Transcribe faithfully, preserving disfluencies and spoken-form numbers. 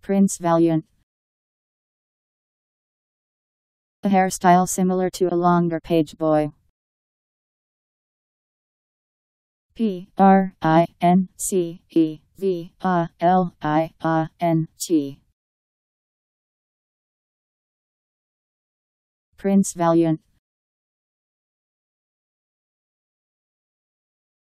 Prince Valiant. A hairstyle similar to a longer pageboy. P R I N C E V A L I A N T. Prince Valiant.